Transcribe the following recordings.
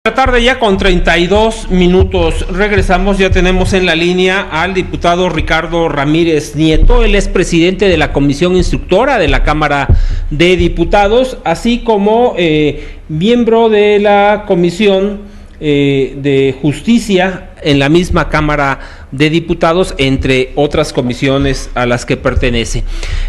La tarde ya con 32 minutos, regresamos, ya tenemos en la línea al diputado Ricardo Ramírez Nieto. Él es presidente de la Comisión Instructora de la Cámara de Diputados, así como miembro de la Comisión de Justicia en la misma Cámara de Diputados, entre otras comisiones a las que pertenece.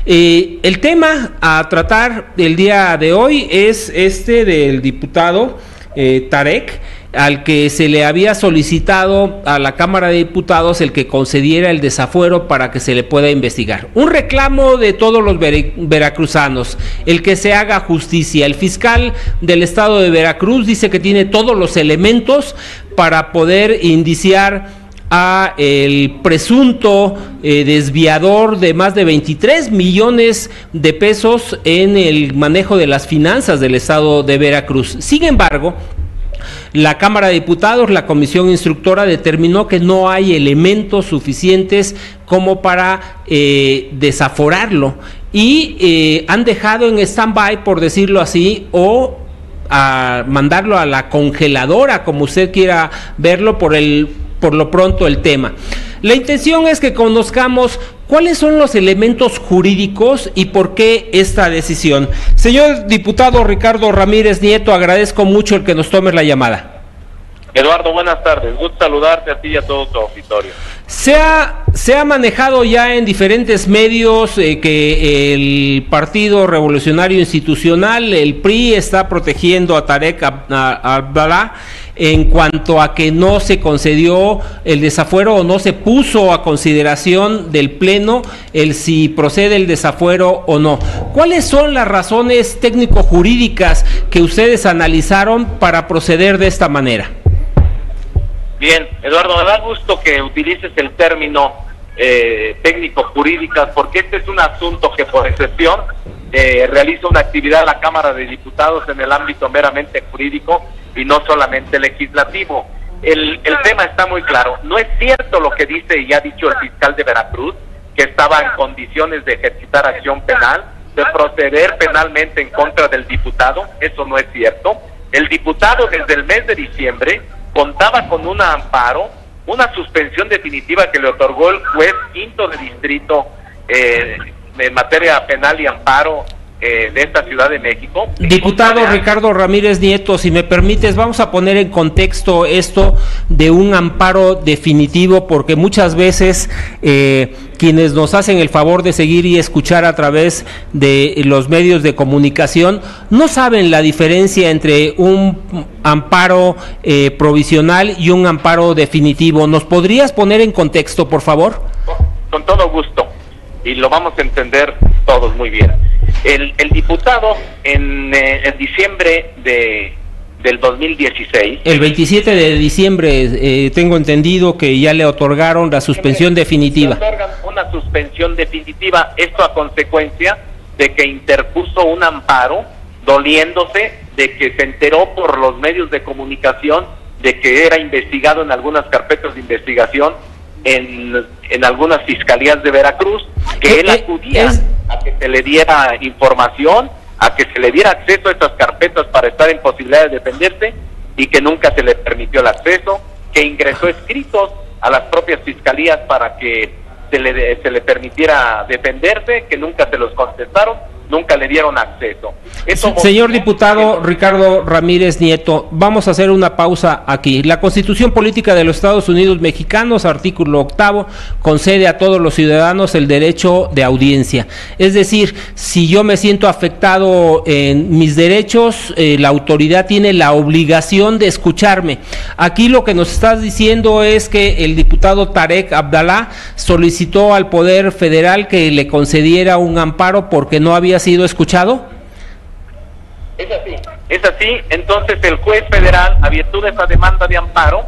El tema a tratar el día de hoy es este del diputado Tarek, al que se le había solicitado a la Cámara de Diputados el que concediera el desafuero para que se le pueda investigar. Un reclamo de todos los veracruzanos, el que se haga justicia. El fiscal del estado de Veracruz dice que tiene todos los elementos para poder indiciar a el presunto desviador de más de 23 millones de pesos en el manejo de las finanzas del estado de Veracruz. Sin embargo, la Cámara de Diputados, la Comisión Instructora, determinó que no hay elementos suficientes como para desaforarlo y han dejado en stand-by, por decirlo así, o a mandarlo a la congeladora, como usted quiera verlo, por lo pronto el tema. La intención es que conozcamos cuáles son los elementos jurídicos y por qué esta decisión. Señor diputado Ricardo Ramírez Nieto, agradezco mucho el que nos tome la llamada. Eduardo, buenas tardes. Gusto saludarte a ti y a todo tu auditorio. Se ha manejado ya en diferentes medios que el Partido Revolucionario Institucional, el PRI, está protegiendo a Tarek Abdalá en cuanto a que no se concedió el desafuero o no se puso a consideración del Pleno el si procede el desafuero o no. ¿Cuáles son las razones técnico-jurídicas que ustedes analizaron para proceder de esta manera? Bien, Eduardo, me da gusto que utilices el término técnico-jurídicas, porque este es un asunto que por excepción realiza una actividad la Cámara de Diputados en el ámbito meramente jurídico y no solamente legislativo. El tema está muy claro. No es cierto lo que dice y ha dicho el fiscal de Veracruz, que estaba en condiciones de ejercitar acción penal, de proceder penalmente en contra del diputado. Eso no es cierto. El diputado desde el mes de diciembre contaba con un amparo, una suspensión definitiva que le otorgó el juez quinto de distrito en materia penal y amparo de esta Ciudad de México. Diputado Ricardo Ramírez Nieto, si me permites, vamos a poner en contexto esto de un amparo definitivo, porque muchas veces quienes nos hacen el favor de seguir y escuchar a través de los medios de comunicación no saben la diferencia entre un amparo provisional y un amparo definitivo. ¿Nos podrías poner en contexto, por favor? Con todo gusto, y lo vamos a entender todos muy bien. El diputado en diciembre del 2016... El 27 de diciembre tengo entendido que ya le otorgaron la suspensión definitiva. Le otorgan una suspensión definitiva, esto a consecuencia de que interpuso un amparo doliéndose de que se enteró por los medios de comunicación de que era investigado en algunas carpetas de investigación en algunas fiscalías de Veracruz, que él acudía a que se le diera información, a que se le diera acceso a estas carpetas para estar en posibilidad de defenderse, y que nunca se le permitió el acceso, que ingresó escritos a las propias fiscalías para que se le permitiera defenderse, que nunca se los contestaron, nunca le dieron acceso. Señor diputado Ricardo Ramírez Nieto, vamos a hacer una pausa aquí. La Constitución Política de los Estados Unidos Mexicanos, artículo 8, concede a todos los ciudadanos el derecho de audiencia. Es decir, si yo me siento afectado en mis derechos, la autoridad tiene la obligación de escucharme. Aquí lo que nos estás diciendo es que el diputado Tarek Abdalá solicitó al Poder Federal que le concediera un amparo porque no había sido escuchado. Es así. Entonces el juez federal, a virtud de esa demanda de amparo,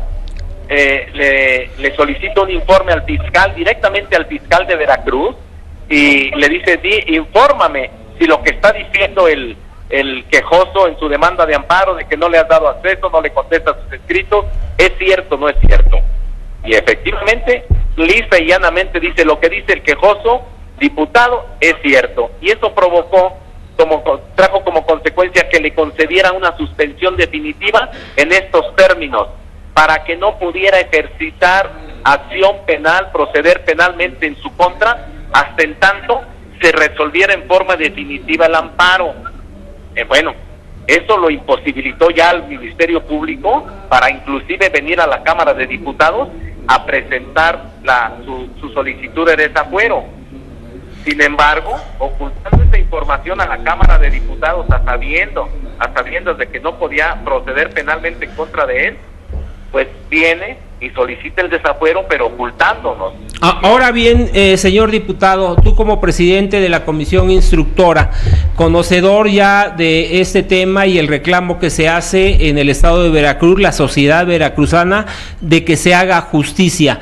le solicita un informe al fiscal, directamente al fiscal de Veracruz, y le dice: infórmame si lo que está diciendo el quejoso en su demanda de amparo de que no le has dado acceso, no le contesta sus escritos, ¿es cierto o no es cierto? Y efectivamente, lisa y llanamente dice: lo que dice el quejoso diputado es cierto. Y eso provocó trajo como consecuencia que le concediera una suspensión definitiva en estos términos, para que no pudiera ejercitar acción penal, proceder penalmente en su contra, hasta en tanto se resolviera en forma definitiva el amparo. Bueno, eso lo imposibilitó ya al Ministerio Público para inclusive venir a la Cámara de Diputados a presentar su solicitud de desafuero. Sin embargo, ocultando esta información a la Cámara de Diputados a sabiendas de que no podía proceder penalmente en contra de él, pues viene y solicita el desafuero, pero ocultándonos. Ahora bien, señor diputado, tú como presidente de la comisión instructora, conocedor ya de este tema y el reclamo que se hace en el estado de Veracruz, la sociedad veracruzana, de que se haga justicia.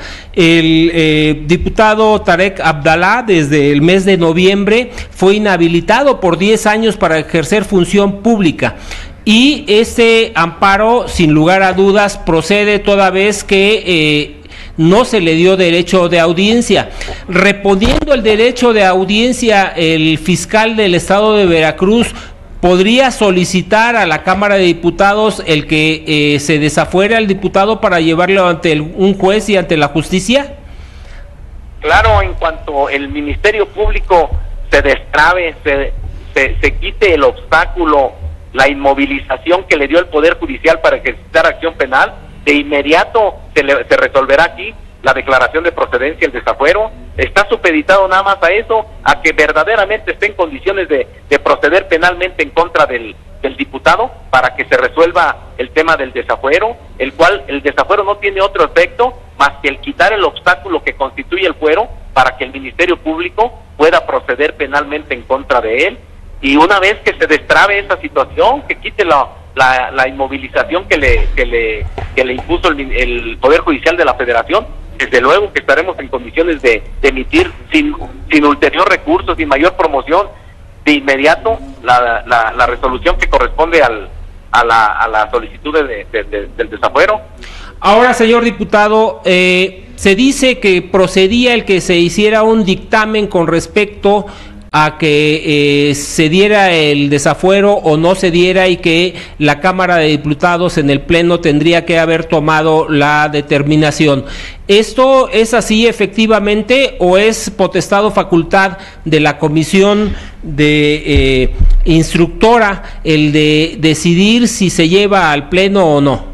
El diputado Tarek Abdalá, desde el mes de noviembre, fue inhabilitado por 10 años para ejercer función pública. Y este amparo, sin lugar a dudas, procede toda vez que no se le dio derecho de audiencia. Reponiendo el derecho de audiencia, el fiscal del estado de Veracruz podría solicitar a la Cámara de Diputados el que se desafuere al diputado para llevarlo ante un juez y ante la justicia. Claro, en cuanto el Ministerio Público se destrabe, se quite el obstáculo, la inmovilización que le dio el Poder Judicial para ejercitar acción penal, de inmediato se resolverá aquí la declaración de procedencia, el desafuero. Está supeditado nada más a eso, a que verdaderamente esté en condiciones de proceder penalmente en contra del diputado, para que se resuelva el tema del desafuero, el cual el desafuero no tiene otro efecto más que el quitar el obstáculo que constituye el fuero para que el Ministerio Público pueda proceder penalmente en contra de él. Y una vez que se destrabe esa situación, que quite la inmovilización que le impuso el Poder Judicial de la Federación, desde luego que estaremos en condiciones de emitir sin ulterior recurso, sin mayor promoción, de inmediato la resolución que corresponde a la solicitud del desafuero. Ahora, señor diputado, se dice que procedía el que se hiciera un dictamen con respecto a que se diera el desafuero o no se diera, y que la Cámara de Diputados en el Pleno tendría que haber tomado la determinación. ¿Esto es así efectivamente o es potestad o facultad de la comisión de instructora el de decidir si se lleva al Pleno o no?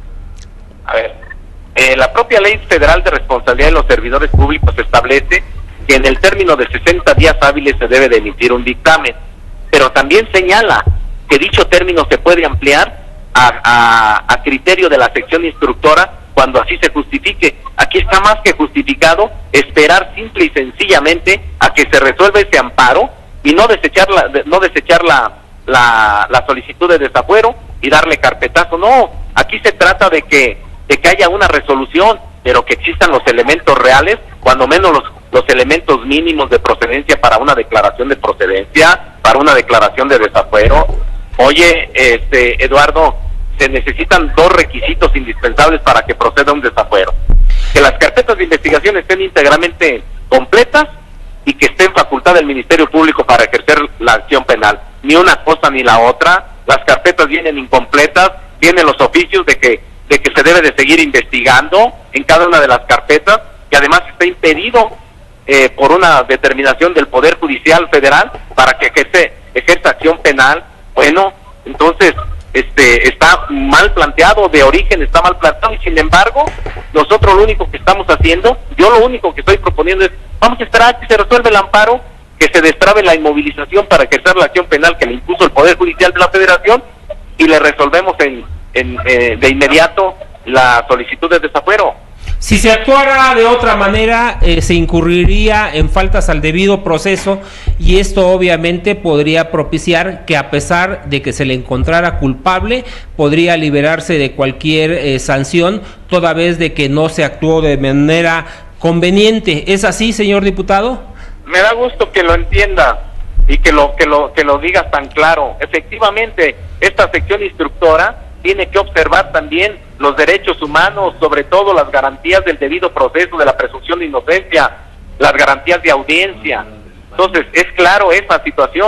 A ver, la propia Ley Federal de Responsabilidad de los Servidores Públicos establece que en el término de 60 días hábiles se debe de emitir un dictamen, pero también señala que dicho término se puede ampliar a criterio de la sección instructora cuando así se justifique. Aquí está más que justificado esperar simple y sencillamente a que se resuelva ese amparo y no desechar la solicitud de desafuero y darle carpetazo. No, aquí se trata de que haya una resolución, pero que existan los elementos reales, cuando menos los elementos mínimos de procedencia para una declaración de procedencia, para una declaración de desafuero. Oye, Eduardo, se necesitan 2 requisitos indispensables para que proceda un desafuero: que las carpetas de investigación estén íntegramente completas y que esté en facultad del Ministerio Público para ejercer la acción penal. Ni una cosa ni la otra. Las carpetas vienen incompletas, vienen los oficios de que se debe de seguir investigando en cada una de las carpetas, que además está impedido por una determinación del Poder Judicial Federal para que ejerza acción penal. Bueno, entonces está mal planteado, de origen está mal planteado, y sin embargo nosotros lo único que estamos haciendo, yo lo único que estoy proponiendo es: vamos a esperar a que se resuelva el amparo, que se destrabe la inmovilización para ejercer la acción penal que le impuso el Poder Judicial de la Federación, y le resolvemos de inmediato la solicitud de desafuero. Si se actuara de otra manera, se incurriría en faltas al debido proceso, y esto obviamente podría propiciar que, a pesar de que se le encontrara culpable, podría liberarse de cualquier sanción, toda vez de que no se actuó de manera conveniente. ¿Es así, señor diputado? Me da gusto que lo entienda y que lo digas tan claro. Efectivamente, esta sección instructora tiene que observar también los derechos humanos, sobre todo las garantías del debido proceso, de la presunción de inocencia, las garantías de audiencia. Entonces, es claro esa situación.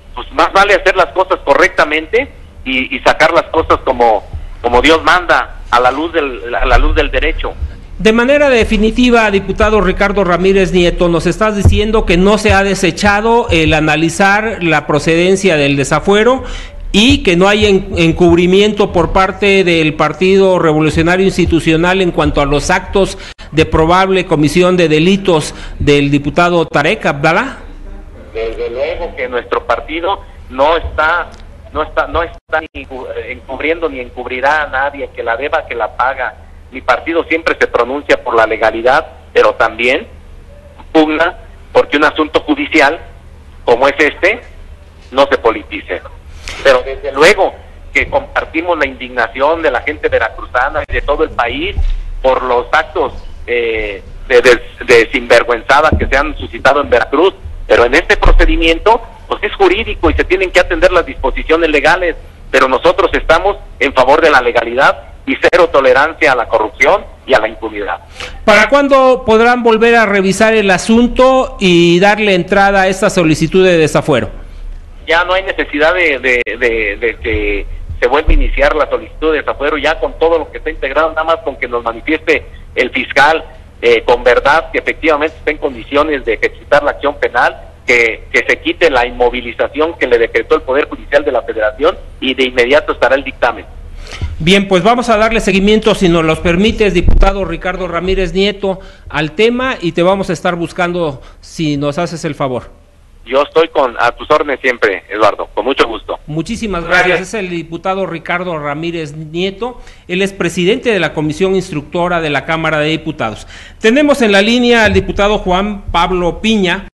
pues más vale hacer las cosas correctamente y sacar las cosas como Dios manda, a la luz del derecho. De manera definitiva, diputado Ricardo Ramírez Nieto, nos estás diciendo que no se ha desechado el analizar la procedencia del desafuero y que no hay encubrimiento por parte del Partido Revolucionario Institucional en cuanto a los actos de probable comisión de delitos del diputado Tarek Abdallah. Desde luego que nuestro partido no está ni encubriendo ni encubrirá a nadie, que la deba, que la paga. Mi partido siempre se pronuncia por la legalidad, pero también pugna porque un asunto judicial como es este no se politice. Pero desde luego que compartimos la indignación de la gente veracruzana y de todo el país por los actos de sinvergüenzada que se han suscitado en Veracruz, pero en este procedimiento pues es jurídico y se tienen que atender las disposiciones legales, pero nosotros estamos en favor de la legalidad y cero tolerancia a la corrupción y a la impunidad. ¿Para cuándo podrán volver a revisar el asunto y darle entrada a esta solicitud de desafuero? Ya no hay necesidad de que se vuelva a iniciar la solicitud de desafuero, ya con todo lo que está integrado, nada más con que nos manifieste el fiscal con verdad que efectivamente está en condiciones de ejecutar la acción penal, que se quite la inmovilización que le decretó el Poder Judicial de la Federación y de inmediato estará el dictamen. Bien, pues vamos a darle seguimiento, si nos los permites, diputado Ricardo Ramírez Nieto, al tema y te vamos a estar buscando si nos haces el favor. Yo estoy a tus órdenes siempre, Eduardo, con mucho gusto. Muchísimas gracias. Es el diputado Ricardo Ramírez Nieto, él es presidente de la Comisión Instructora de la Cámara de Diputados. Tenemos en la línea al diputado Juan Pablo Piña.